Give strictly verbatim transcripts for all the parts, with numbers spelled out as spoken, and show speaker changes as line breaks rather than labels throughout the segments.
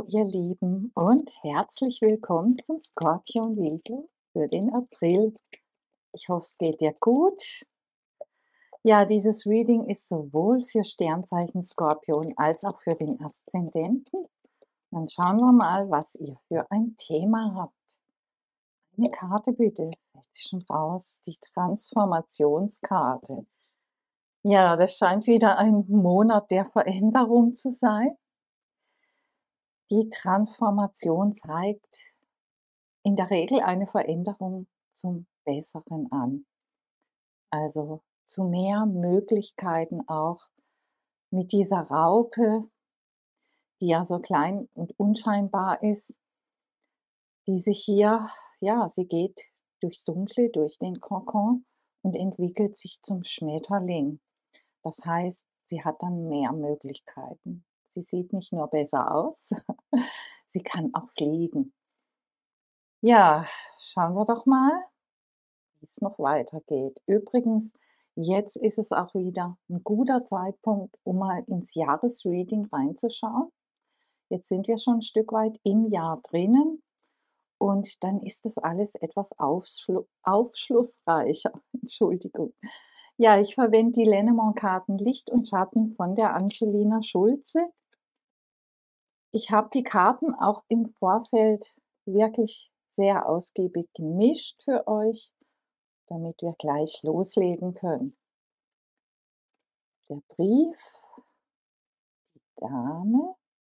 ihr Lieben, und herzlich willkommen zum Skorpion Video für den April. Ich hoffe, es geht dir gut. Ja, dieses Reading ist sowohl für Sternzeichen Skorpion als auch für den Aszendenten. Dann schauen wir mal, was ihr für ein Thema habt. Eine Karte bitte, ist sie schon raus, die Transformationskarte. Ja, das scheint wieder ein Monat der Veränderung zu sein. Die Transformation zeigt in der Regel eine Veränderung zum Besseren an. Also zu mehr Möglichkeiten auch mit dieser Raupe, die ja so klein und unscheinbar ist, die sich hier, ja, sie geht durchs Dunkle, durch den Kokon und entwickelt sich zum Schmetterling. Das heißt, sie hat dann mehr Möglichkeiten. Sie sieht nicht nur besser aus, sie kann auch fliegen. Ja, schauen wir doch mal, wie es noch weitergeht. Übrigens, jetzt ist es auch wieder ein guter Zeitpunkt, um mal ins Jahresreading reinzuschauen. Jetzt sind wir schon ein Stück weit im Jahr drinnen und dann ist das alles etwas aufschlu aufschlussreicher. Entschuldigung. Ja, ich verwende die Lenormand-Karten Licht und Schatten von der Angelina Schulze. Ich habe die Karten auch im Vorfeld wirklich sehr ausgiebig gemischt für euch, damit wir gleich loslegen können. Der Brief, die Dame,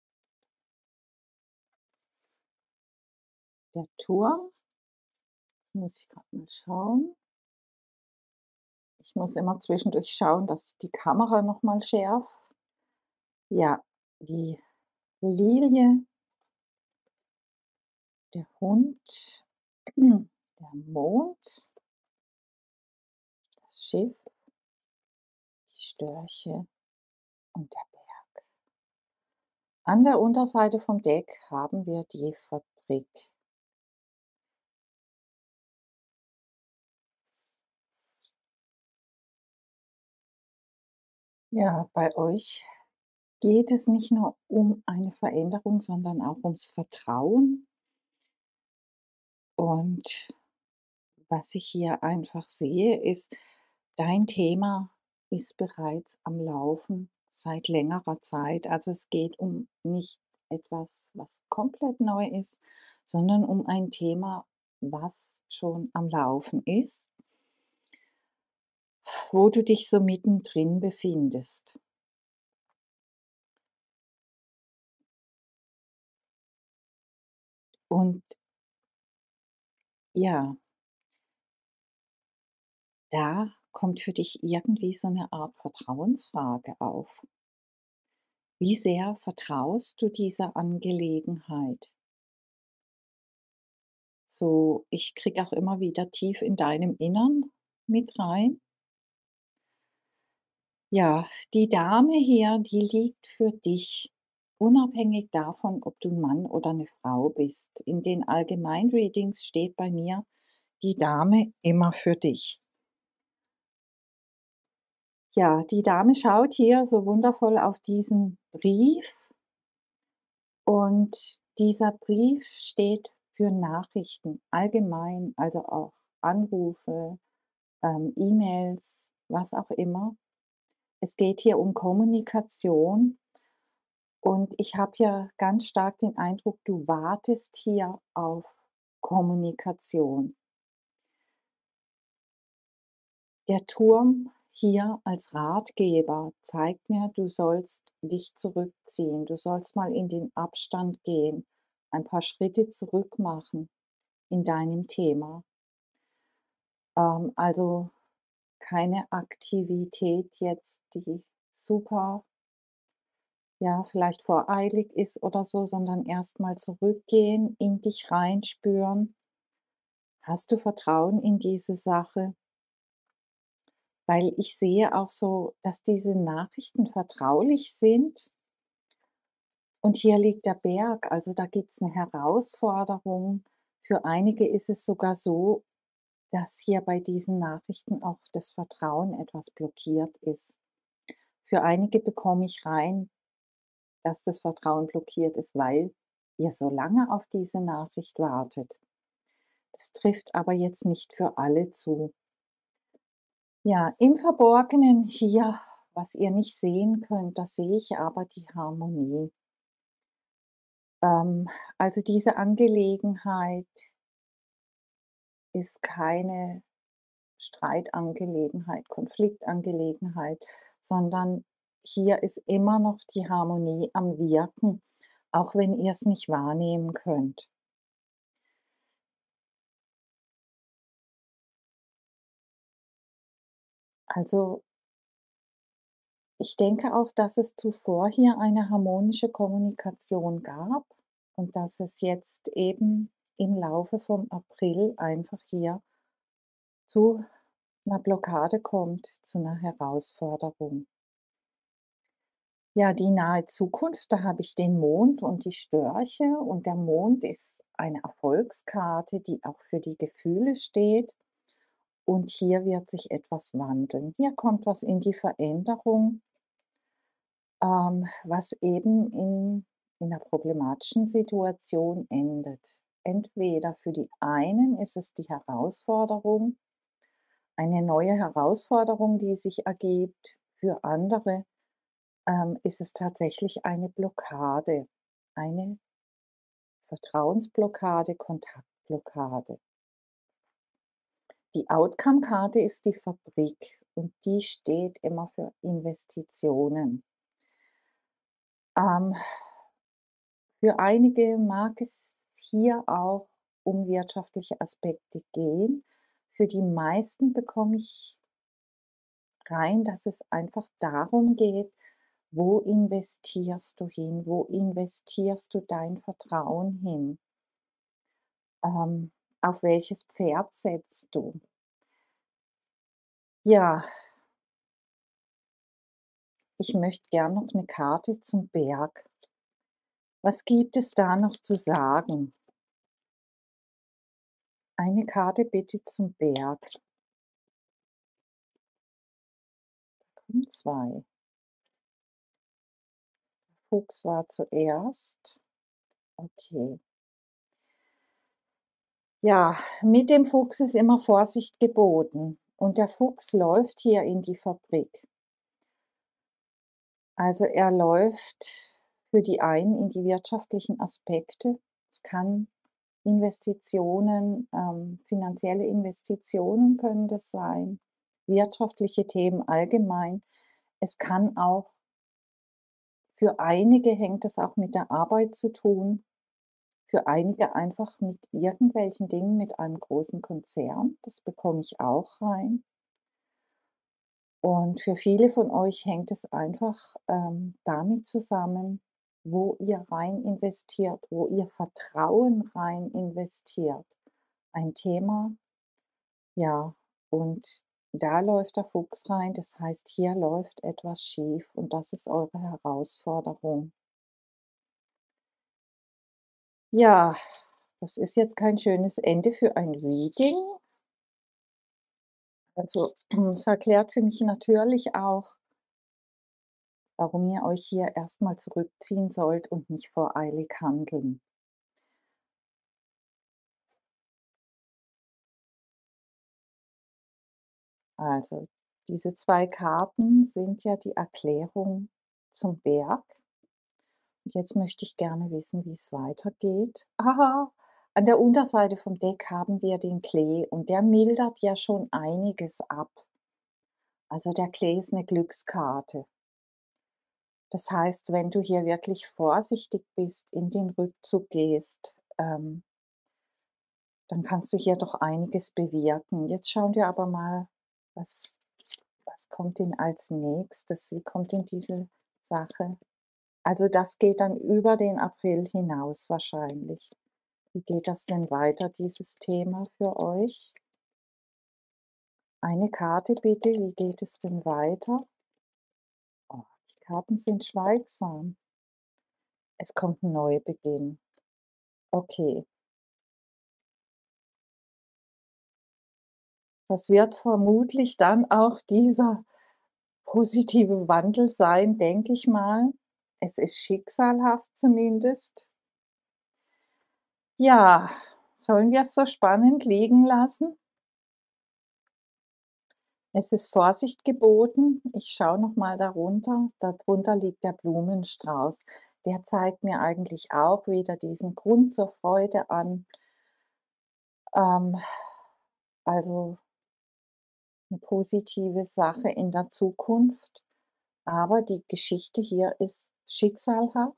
der Turm. Jetzt muss ich gerade mal schauen. Ich muss immer zwischendurch schauen, dass ich die Kamera noch mal schärfe. Ja, die Lilie, der Hund, der Mond, das Schiff, die Störche und der Berg. An der Unterseite vom Deck haben wir die Fabrik. Ja, bei euch geht es nicht nur um eine Veränderung, sondern auch ums Vertrauen. Und was ich hier einfach sehe, ist, dein Thema ist bereits am Laufen seit längerer Zeit. Also es geht um nicht etwas, was komplett neu ist, sondern um ein Thema, was schon am Laufen ist, wo du dich so mittendrin befindest. Und ja, da kommt für dich irgendwie so eine Art Vertrauensfrage auf. Wie sehr vertraust du dieser Angelegenheit? So, ich kriege auch immer wieder tief in deinem Innern mit rein. Ja, die Dame hier, die liegt für dich, unabhängig davon, ob du ein Mann oder eine Frau bist. In den Allgemeinreadings steht bei mir die Dame immer für dich. Ja, die Dame schaut hier so wundervoll auf diesen Brief, und dieser Brief steht für Nachrichten allgemein, also auch Anrufe, ähm, E-Mails, was auch immer. Es geht hier um Kommunikation, und ich habe ja ganz stark den Eindruck, du wartest hier auf Kommunikation. Der Turm hier als Ratgeber zeigt mir, du sollst dich zurückziehen. Du sollst mal in den Abstand gehen, ein paar Schritte zurück machen in deinem Thema. Ähm, also keine Aktivität jetzt, die super, ja, vielleicht voreilig ist oder so, sondern erst mal zurückgehen, in dich reinspüren. Hast du Vertrauen in diese Sache? Weil ich sehe auch so, dass diese Nachrichten vertraulich sind, und hier liegt der Berg, also da gibt's 'ne Herausforderung. Für einige ist es sogar so, dass hier bei diesen Nachrichten auch das Vertrauen etwas blockiert ist. Für einige bekomme ich rein, dass das Vertrauen blockiert ist, weil ihr so lange auf diese Nachricht wartet. Das trifft aber jetzt nicht für alle zu. Ja, im Verborgenen hier, was ihr nicht sehen könnt, da sehe ich aber die Harmonie. Ähm, also diese Angelegenheit ist keine Streitangelegenheit, Konfliktangelegenheit, sondern hier ist immer noch die Harmonie am Wirken, auch wenn ihr es nicht wahrnehmen könnt. Also, ich denke auch, dass es zuvor hier eine harmonische Kommunikation gab und dass es jetzt eben im Laufe vom April einfach hier zu einer Blockade kommt, zu einer Herausforderung. Ja, die nahe Zukunft, da habe ich den Mond und die Störche und der Mond ist eine Erfolgskarte, die auch für die Gefühle steht und hier wird sich etwas wandeln. Hier kommt was in die Veränderung, ähm, was eben in in 'ner problematischen Situation endet. Entweder für die einen ist es die Herausforderung, eine neue Herausforderung, die sich ergibt, für andere ähm, ist es tatsächlich eine Blockade, eine Vertrauensblockade, Kontaktblockade. Die Outcome-Karte ist die Fabrik und die steht immer für Investitionen. Ähm, für einige mag es hier auch um wirtschaftliche Aspekte gehen. Für die meisten bekomme ich rein, dass es einfach darum geht, wo investierst du hin? Wo investierst du dein Vertrauen hin? Ähm, auf welches Pferd setzt du? Ja, ich möchte gern noch eine Karte zum Berg. Was gibt es da noch zu sagen? Eine Karte bitte zum Berg. Kommen zwei. Fuchs war zuerst. Okay. Ja, mit dem Fuchs ist immer Vorsicht geboten und der Fuchs läuft hier in die Fabrik. Also, er läuft für die einen in die wirtschaftlichen Aspekte. Es kann Investitionen, ähm, finanzielle Investitionen können das sein, wirtschaftliche Themen allgemein. Es kann auch für einige hängt es auch mit der Arbeit zu tun, für einige einfach mit irgendwelchen Dingen mit einem großen Konzern. Das bekomme ich auch rein. Und für viele von euch hängt es einfach, ähm, damit zusammen, wo ihr rein investiert, wo ihr Vertrauen rein investiert. Ein Thema, ja, und da läuft der Fuchs rein. Das heißt, hier läuft etwas schief und das ist eure Herausforderung. Ja, das ist jetzt kein schönes Ende für ein Reading. Also, es erklärt für mich natürlich auch, warum ihr euch hier erstmal zurückziehen sollt und nicht voreilig handeln. Also, diese zwei Karten sind ja die Erklärung zum Berg. Und jetzt möchte ich gerne wissen, wie es weitergeht. Aha, an der Unterseite vom Deck haben wir den Klee und der mildert ja schon einiges ab. Also, der Klee ist eine Glückskarte. Das heißt, wenn du hier wirklich vorsichtig bist, in den Rückzug gehst, ähm, dann kannst du hier doch einiges bewirken. Jetzt schauen wir aber mal, was was kommt denn als Nächstes? Wie kommt denn diese Sache? Also, das geht dann über den April hinaus wahrscheinlich. Wie geht das denn weiter, dieses Thema für euch? Eine Karte bitte, wie geht es denn weiter? Oh, die Karten sind schweigsam. Es kommt 'n Neubeginn. Okay, das wird vermutlich dann auch dieser positive Wandel sein, denke ich mal. Es ist schicksalhaft zumindest. Ja, sollen wir es so spannend liegen lassen? Es ist Vorsicht geboten. Ich schaue noch mal darunter. Darunter liegt der Blumenstrauß. Der zeigt mir eigentlich auch wieder diesen Grund zur Freude an. Ähm, also 'ne positive Sache in der Zukunft, aber die Geschichte hier ist schicksalhaft.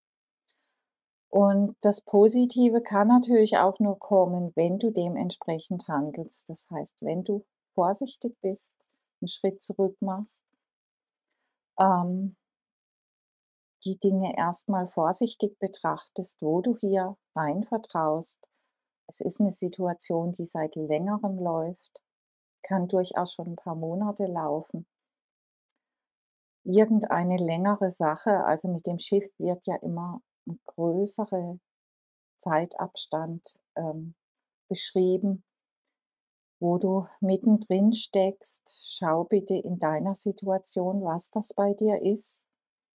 Und das Positive kann natürlich auch nur kommen, wenn du dementsprechend handelst. Das heißt, wenn du vorsichtig bist, 'n Schritt zurück machst, ähm, die Dinge erst mal vorsichtig betrachtest, wo du hier rein vertraust. Es ist 'ne Situation, die seit Längerem läuft, kann durchaus schon 'n paar Monate laufen. Irgendeine längere Sache, also mit dem Schiff wird ja immer 'n größere Zeitabstand, ähm, beschrieben, wo du mittendrin steckst. Schau bitte in deiner Situation, was das bei dir ist.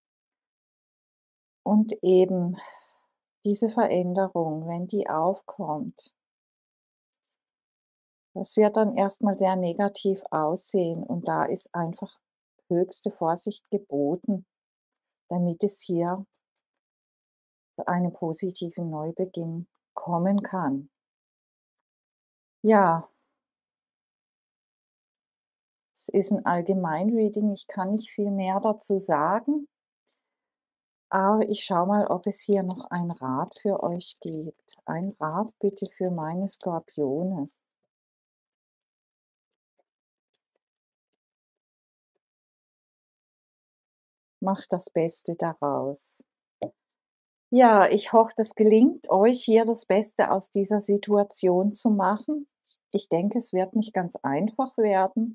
Und eben diese Veränderung, wenn die aufkommt das wird dann erst mal sehr negativ aussehen und da ist einfach höchste Vorsicht geboten, damit es hier zu einem positiven Neubeginn kommen kann. Ja. Es ist 'n Allgemein-Reading, ich kann nicht viel mehr dazu sagen. Aber ich schaue mal, ob es hier noch einen Rat für euch gibt. Ein Rat bitte für meine Skorpione. Macht das Beste daraus. Ja, ich hoffe, das gelingt euch, hier das Beste aus dieser Situation zu machen. Ich denke, es wird nicht ganz einfach werden.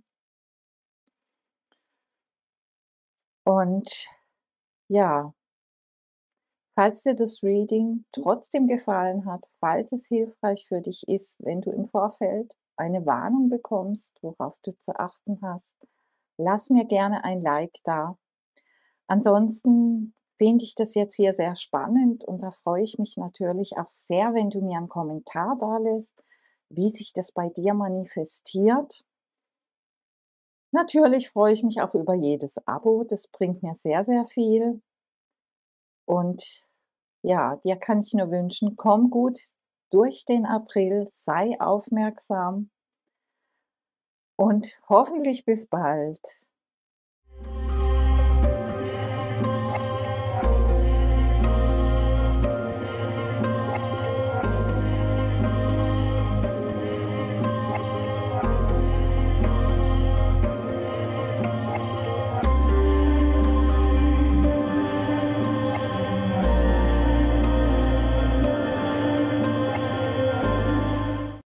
Und ja falls dir das Reading trotzdem gefallen hat, falls es hilfreich für dich ist, wenn du im Vorfeld eine Warnung bekommst, worauf du zu achten hast, lass mir gerne ein Like da. Ansonsten finde ich das jetzt hier sehr spannend und da freue ich mich natürlich auch sehr, wenn du mir 'n Kommentar dalässt, wie sich das bei dir manifestiert. Natürlich freue ich mich auch über jedes Abo, das bringt mir sehr, sehr viel. Und ja, dir kann ich nur wünschen, komm gut durch den April, sei aufmerksam und hoffentlich bis bald.